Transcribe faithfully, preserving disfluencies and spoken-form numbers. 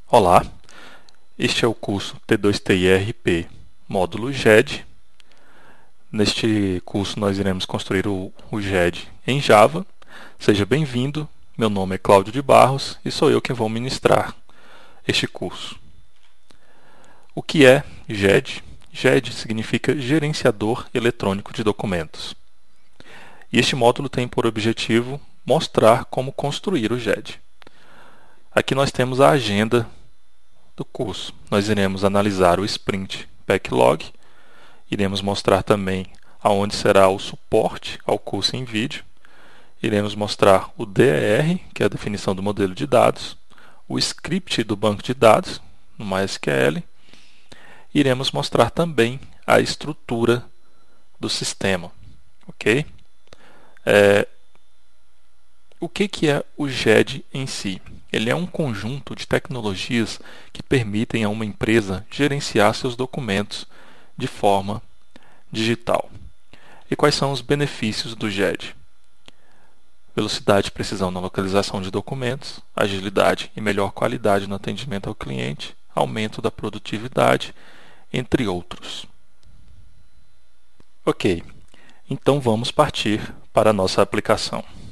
Olá, este é o curso T dois T I R P, módulo G E D. Neste curso nós iremos construir o, o G E D em Java. Seja bem-vindo, meu nome é Cláudio de Barros e sou eu quem vou ministrar este curso. O que é G E D? G E D significa Gerenciador Eletrônico de Documentos. E este módulo tem por objetivo mostrar como construir o G E D. Aqui nós temos a agenda do curso. Nós iremos analisar o Sprint Backlog, iremos mostrar também aonde será o suporte ao curso em vídeo, iremos mostrar o D E R, que é a definição do modelo de dados, o script do banco de dados, no MySQL, iremos mostrar também a estrutura do sistema. Ok? É, o que, que é o G E D em si? Ele é um conjunto de tecnologias que permitem a uma empresa gerenciar seus documentos de forma digital. E quais são os benefícios do G E D? Velocidade e precisão na localização de documentos, agilidade e melhor qualidade no atendimento ao cliente, aumento da produtividade, entre outros. Ok, então vamos partir para a nossa aplicação.